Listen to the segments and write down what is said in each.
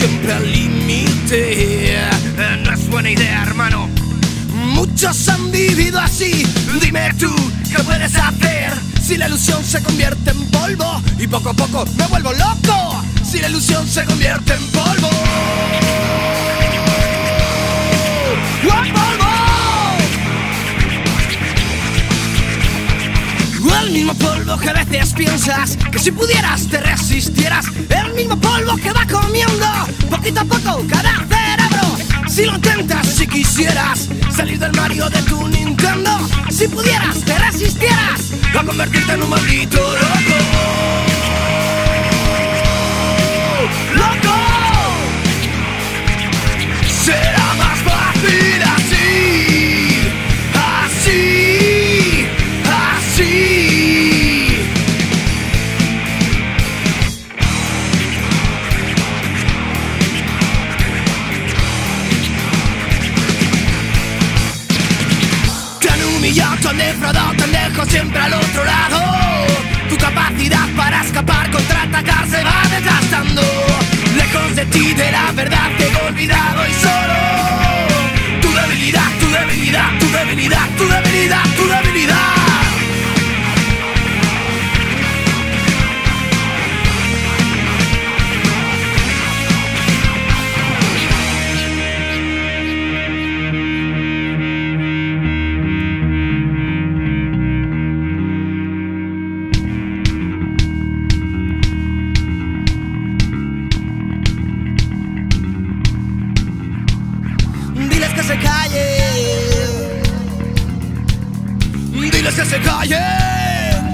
siempre al límite. No es buena idea, hermano. Muchos han vivido así. Dime tú, ¿qué puedes hacer? Si la ilusión se convierte en polvo y poco a poco me vuelvo loco. Si la ilusión se convierte en polvo. El mismo polvo que a veces piensas que si pudieras te resistieras. El mismo polvo que va comiendo poquito a poco cada cerebro. Si lo intentas, si quisieras salir del Mario de tu Nintendo, si pudieras te resistieras a convertirte en un maldito loco. ¡Loco! Será más fácil así, así, así. Te han defraudado, te han dejado siempre al otro lado. Tu capacidad para escapar, contraatacar se va desgastando. Lejos de ti, de la verdad, te he olvidado y solo tu debilidad, tu debilidad, tu debilidad, tu debilidad, tu debilidad. Diles que se callen. Diles que se callen.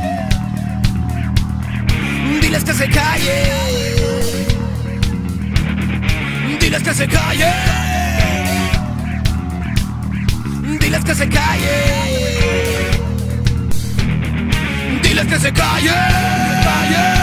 Diles que se callen. Diles que se callen. Diles que se callen. Diles que se callen.